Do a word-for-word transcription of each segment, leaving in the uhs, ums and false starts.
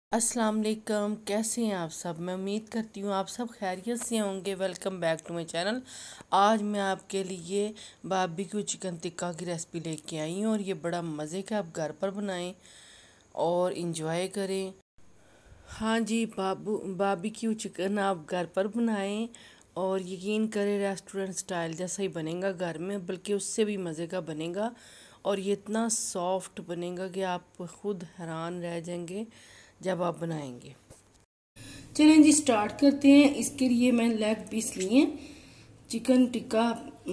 अस्सलाम वालेकुम, कैसे हैं आप सब। मैं उम्मीद करती हूँ आप सब खैरियत से होंगे। Welcome back to my channel. आज मैं आपके लिए बारबेक्यू चिकन टिक्का की रेसिपी लेके आई हूँ और ये बड़ा मज़े का आप घर पर बनाएं और इंजॉय करें। हाँ जी, बाबू बारबेक्यू चिकन आप घर पर बनाएं और यकीन करें रेस्टोरेंट स्टाइल जैसा ही बनेगा घर में, बल्कि उससे भी मज़े का बनेगा। और ये इतना सॉफ्ट बनेगा कि आप खुद हैरान रह जाएंगे जब आप बनाएंगे। चलें जी, स्टार्ट करते हैं। इसके लिए मैंने लेग पीस लिए चिकन टिक्का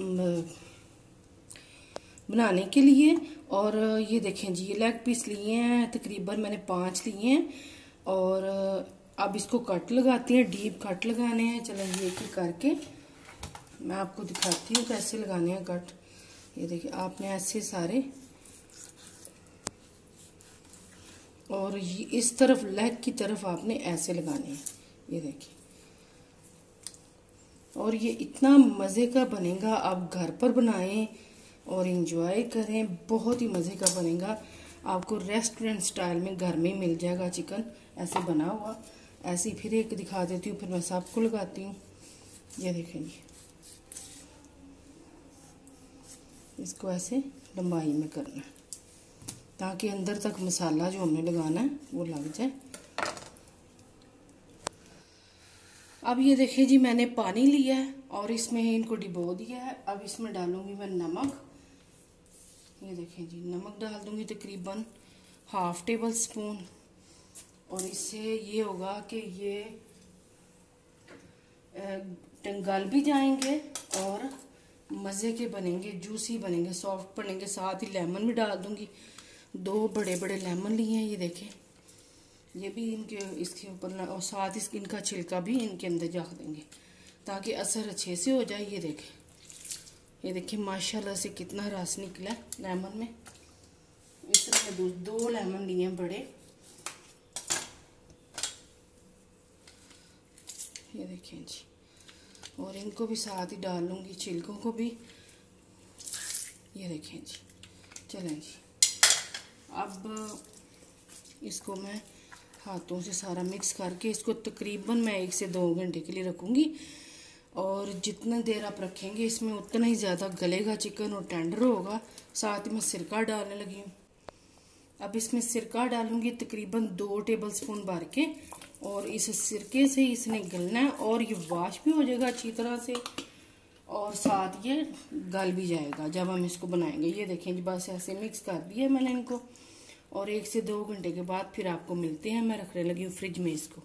बनाने के लिए। और ये देखें जी, ये लेग पीस लिए हैं, तकरीबन मैंने पांच लिए हैं। और अब इसको कट लगाते हैं, डीप कट लगाने हैं। चलें ये एक करके मैं आपको दिखाती हूँ कैसे लगाने हैं कट। ये देखिए, आपने ऐसे सारे, और ये इस तरफ लेग की तरफ आपने ऐसे लगाने हैं। ये देखिए, और ये इतना मज़े का बनेगा। आप घर पर बनाएं और इंजॉय करें, बहुत ही मज़े का बनेगा। आपको रेस्टोरेंट स्टाइल में घर में मिल जाएगा चिकन ऐसे बना हुआ। ऐसे फिर एक दिखा देती हूँ, फिर मैं सबको लगाती हूँ। ये देखें जी, इसको ऐसे लंबाई में करना है ताकि अंदर तक मसाला जो हमने लगाना है वो लग जाए। अब ये देखिए जी, मैंने पानी लिया है और इसमें इनको डिबो दिया है। अब इसमें डालूंगी मैं नमक। ये देखें जी, नमक डाल दूंगी तकरीबन हाफ टेबल स्पून। और इससे ये होगा कि ये गल भी जाएंगे और मज़े के बनेंगे, जूसी बनेंगे, सॉफ्ट बनेंगे। साथ ही लेमन भी डाल दूंगी। दो बड़े बड़े लेमन लिए हैं, ये देखें, ये भी इनके इसके ऊपर, और साथ ही इनका छिलका भी इनके अंदर जा देंगे ताकि असर अच्छे से हो जाए। ये देखें, ये देखिए माशाल्लाह से कितना रस निकला है लेमन में। इसमें दो, दो लेमन लिए हैं बड़े। ये देखें जी, और इनको भी साथ ही डाल लूँगी, छिलकों को भी। ये देखें जी, चलें जी, अब इसको मैं हाथों से सारा मिक्स करके इसको तकरीबन मैं एक से दो घंटे के लिए रखूँगी। और जितना देर आप रखेंगे इसमें उतना ही ज़्यादा गलेगा चिकन और टेंडर होगा। साथ ही मैं सिरका डालने लगी हूँ। अब इसमें सिरका डालूँगी तकरीबन दो टेबल स्पून भर के, और इस सिरके से इसने गलना है और ये वाश भी हो जाएगा अच्छी तरह से, और साथ ये गल भी जाएगा जब हम इसको बनाएंगे। ये देखें जी, बस ऐसे मिक्स कर दिया मैंने इनको, और एक से दो घंटे के बाद फिर आपको मिलते हैं। मैं रखने लगी हूँ फ्रिज में इसको।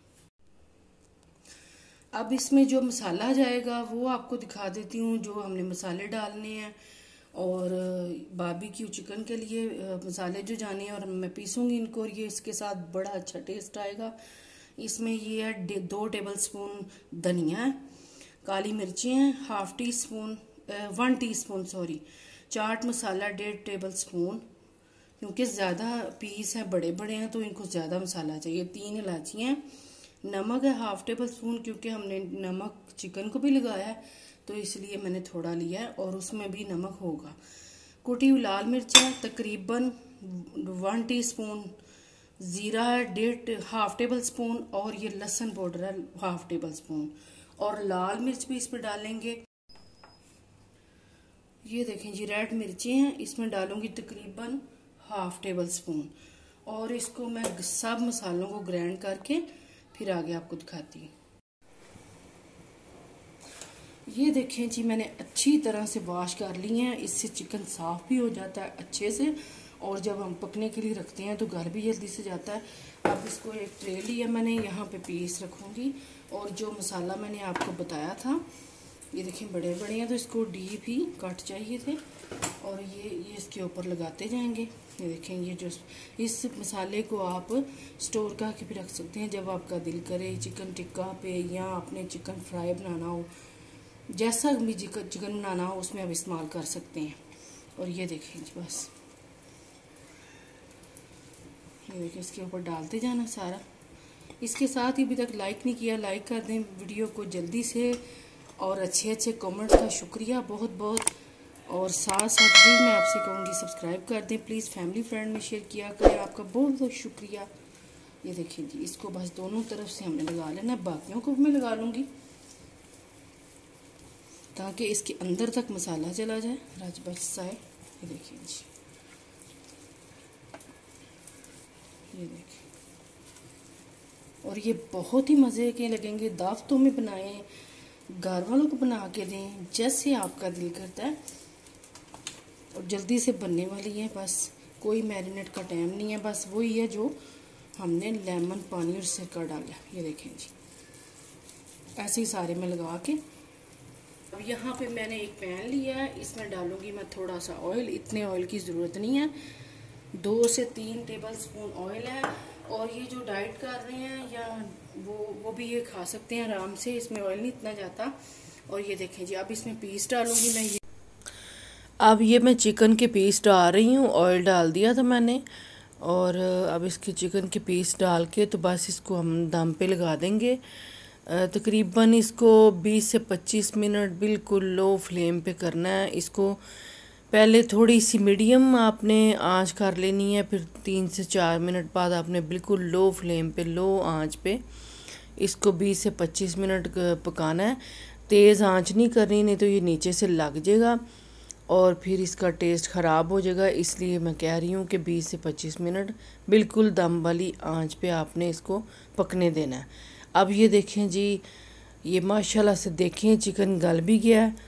अब इसमें जो मसाला जाएगा वो आपको दिखा देती हूँ, जो हमने मसाले डालने हैं। और बारबेक्यू चिकन के लिए मसाले जो जाने हैं, और मैं पीसूँगी इनको, और ये इसके साथ बड़ा अच्छा टेस्ट आएगा। इसमें ये है दो टेबल स्पून धनिया है, काली मिर्ची हैं half teaspoon, one teaspoon sorry, chaat masala डेढ़ टेबल स्पून, क्योंकि ज़्यादा पीस हैं, बड़े बड़े हैं तो इनको ज़्यादा मसाला चाहिए। तीन इलायची हैं, नमक है हाफ टेबल स्पून, क्योंकि हमने नमक चिकन को भी लगाया है तो इसलिए मैंने थोड़ा लिया है, और उसमें भी नमक होगा। कुटी हुई लाल मिर्च है तकरीबन वन टी स्पून, ज़ीरा है डेढ़ हाफ टेबल स्पून, और ये लहसुन पाउडर है हाफ टेबल स्पून, और लाल मिर्च भी इसमें डालेंगे। ये देखें जी, रेड मिर्ची हैं, इसमें डालूंगी तकरीबन हाफ टेबल स्पून। और इसको मैं सब मसालों को ग्राइंड करके फिर आगे आपको दिखाती हूँ। ये देखें जी, मैंने अच्छी तरह से वॉश कर ली हैं। इससे चिकन साफ भी हो जाता है अच्छे से, और जब हम पकने के लिए रखते हैं तो गल भी जल्दी से जाता है। अब इसको एक ट्रे लिया मैंने, यहाँ पे पीस रखूँगी, और जो मसाला मैंने आपको बताया था, ये देखें बड़े बड़े हैं तो इसको डीप ही कट चाहिए थे, और ये ये इसके ऊपर लगाते जाएंगे। ये देखें, ये जो इस मसाले को आप स्टोर करके भी रख सकते हैं जब आपका दिल करे चिकन टिक्का पे, या आपने चिकन फ्राई बनाना हो, जैसा भी चिकन बनाना हो उसमें आप इस्तेमाल कर सकते हैं। और ये देखें जी, बस ये देखिए, इसके ऊपर डालते जाना सारा। इसके साथ ही अभी तक लाइक नहीं किया, लाइक कर दें वीडियो को जल्दी से, और अच्छे अच्छे कमेंट्स का शुक्रिया बहुत बहुत। और साथ साथ भी मैं आपसे कहूँगी सब्सक्राइब कर दें प्लीज़, फैमिली फ्रेंड में शेयर किया करें। आपका बहुत बहुत शुक्रिया। ये देखिए जी, इसको बस दोनों तरफ से हमने लगा लेना है। बाकियों को मैं लगा लूँगी ताकि इसके अंदर तक मसाला चला जाए, रच बच जाए। ये देखिए जी, ये देखिए, और ये बहुत ही मज़े के लगेंगे। दावतों में बनाएं, घर वालों को बना के दें, जैसे आपका दिल करता है। और जल्दी से बनने वाली है, बस कोई मैरिनेट का टाइम नहीं है। बस वही है जो हमने लेमन पानी और सिरका डाला। ये देखें जी, ऐसे ही सारे में लगा के। अब यहाँ पे मैंने एक पैन लिया है, इसमें डालूंगी मैं थोड़ा सा ऑयल। इतने ऑयल की ज़रूरत नहीं है, दो से तीन टेबल स्पून ऑयल है। और ये जो डाइट कर रहे हैं या वो वो भी ये खा सकते हैं आराम से, इसमें ऑयल नहीं इतना जाता। और ये देखें जी, अब इसमें पीस डालूंगी मैं। ये अब ये मैं चिकन के पीस डाल रही हूँ, ऑयल डाल दिया था मैंने। और अब इसके चिकन के पीस डाल के तो बस इसको हम दम पे लगा देंगे। तकरीबन इसको बीस से पच्चीस मिनट बिल्कुल लो फ्लेम पे करना है। इसको पहले थोड़ी सी मीडियम आपने आंच कर लेनी है, फिर तीन से चार मिनट बाद आपने बिल्कुल लो फ्लेम पे, लो आंच पे इसको बीस से पच्चीस मिनट पकाना है। तेज़ आंच नहीं करनी, नहीं तो ये नीचे से लग जाएगा और फिर इसका टेस्ट ख़राब हो जाएगा। इसलिए मैं कह रही हूँ कि बीस से पच्चीस मिनट बिल्कुल दम वाली आंच पे आपने इसको पकने देना है। अब ये देखें जी, ये माशाल्लाह से देखें चिकन गल भी गया है।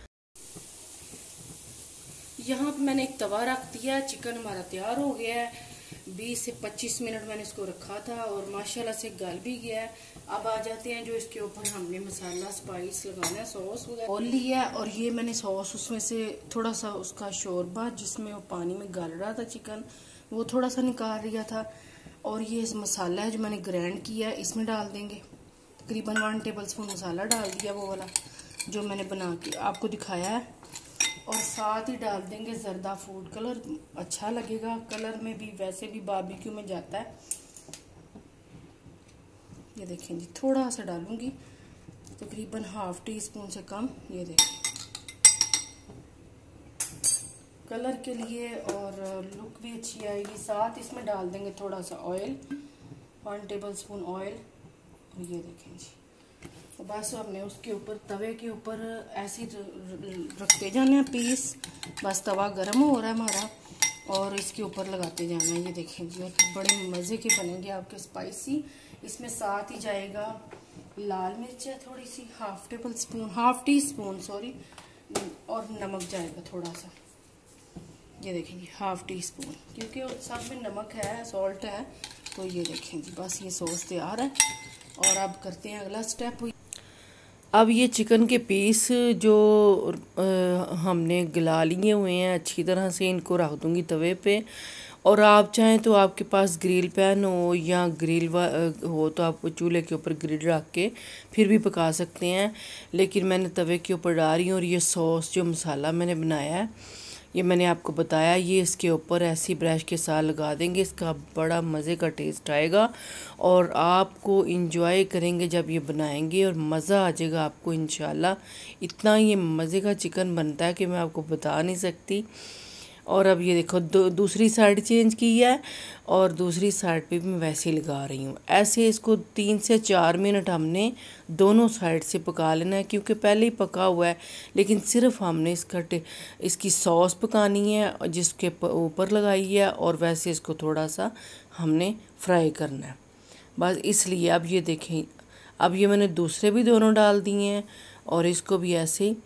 यहाँ पे मैंने एक तवा रख दिया है, चिकन हमारा तैयार हो गया है। बीस से पच्चीस मिनट मैंने इसको रखा था और माशाल्लाह से गल भी गया है। अब आ जाते हैं जो इसके ऊपर हमने मसाला स्पाइस लगाना है, सॉस वगैरह और लिया। और ये मैंने सॉस उसमें से थोड़ा सा उसका शोरबा जिसमें वो पानी में गल रहा था चिकन, वो थोड़ा सा निकाल लिया था। और ये मसाला है जो मैंने ग्राइंड किया है, इसमें डाल देंगे। तकरीबन वन टेबल स्पून मसाला डाल दिया, वो वाला जो मैंने बना के आपको दिखाया है। और साथ ही डाल देंगे जर्दा फूड कलर, अच्छा लगेगा कलर में भी, वैसे भी बारबेक्यू में जाता है। ये देखें जी, थोड़ा सा डालूंगी, तकरीबन हाफ टी स्पून से कम। ये देखें कलर के लिए और लुक भी अच्छी आएगी। साथ इसमें डाल देंगे थोड़ा सा oil, one tablespoon oil. ये देखें जी, तो बस हमने उसके ऊपर तवे के ऊपर ऐसे रखते जाना है पीस। बस तवा गर्म हो रहा है हमारा और इसके ऊपर लगाते जाना है। ये देखें जी, और बड़े मज़े के बनेंगे आपके स्पाइसी। इसमें साथ ही जाएगा लाल मिर्च है थोड़ी सी, half tablespoon, half teaspoon sorry, और नमक जाएगा थोड़ा सा। ये देखें जी, हाफ टी स्पून, क्योंकि सब में नमक है, सॉल्ट है। तो ये देखें जी, बस ये सॉस तैयार है। और अब करते हैं अगला स्टेप। अब ये चिकन के पीस जो आ, हमने गला लिए हुए हैं अच्छी तरह से, इनको रख दूँगी तवे पे। और आप चाहें तो आपके पास ग्रिल पैन हो या ग्रिल हो तो आप चूल्हे के ऊपर ग्रिल रख के फिर भी पका सकते हैं, लेकिन मैंने तवे के ऊपर डाल रही हूँ। और ये सॉस जो मसाला मैंने बनाया है, ये मैंने आपको बताया, ये इसके ऊपर ऐसी ब्रश के साथ लगा देंगे। इसका बड़ा मज़े का टेस्ट आएगा और आपको इंजॉय करेंगे जब ये बनाएंगे और मज़ा आ जाएगा आपको इंशाल्लाह। इतना ये मज़े का चिकन बनता है कि मैं आपको बता नहीं सकती। और अब ये देखो, दो दूसरी साइड चेंज की है और दूसरी साइड पे भी मैं वैसे ही लगा रही हूँ। ऐसे इसको तीन से चार मिनट हमने दोनों साइड से पका लेना है, क्योंकि पहले ही पका हुआ है। लेकिन सिर्फ हमने इसका इसकी सॉस पकानी है जिसके ऊपर लगाई है, और वैसे इसको थोड़ा सा हमने फ्राई करना है बस, इसलिए। अब ये देखें, अब ये मैंने दूसरे भी दोनों डाल दिए हैं और इसको भी ऐसे ही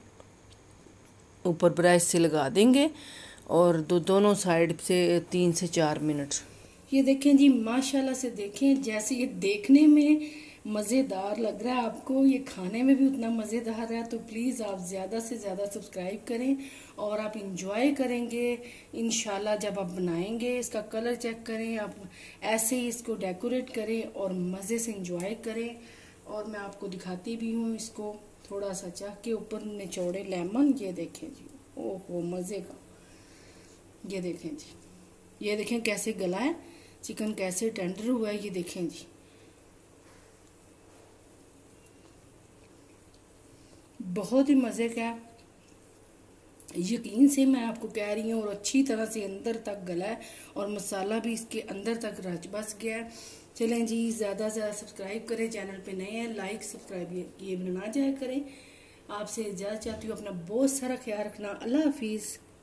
ऊपर ब्रश से लगा देंगे और दो दोनों साइड से तीन से चार मिनट। ये देखें जी, माशाल्लाह से देखें, जैसे ये देखने में मज़ेदार लग रहा है आपको, ये खाने में भी उतना मज़ेदार है। तो प्लीज़ आप ज़्यादा से ज़्यादा सब्सक्राइब करें और आप इंजॉय करेंगे इंशाल्लाह जब आप बनाएंगे। इसका कलर चेक करें, आप ऐसे ही इसको डेकोरेट करें और मज़े से इंजॉय करें। और मैं आपको दिखाती भी हूँ इसको थोड़ा सा चाह के ऊपर निचोड़े लेमन। ये देखें जी, ओहो मज़े का। ये देखें जी, ये देखें कैसे गला है चिकन, कैसे टेंडर हुआ है। ये देखें जी, बहुत ही मज़े का, यकीन से मैं आपको कह रही हूँ। और अच्छी तरह से अंदर तक गला है और मसाला भी इसके अंदर तक रच बस गया है। चलें जी, ज़्यादा से ज़्यादा सब्सक्राइब करें, चैनल पे नए हैं लाइक सब्सक्राइब ये ना जाया करें। आपसे इजाज़त चाहती हूँ, अपना बहुत सारा ख्याल रखना। अल्लाह हाफिज़।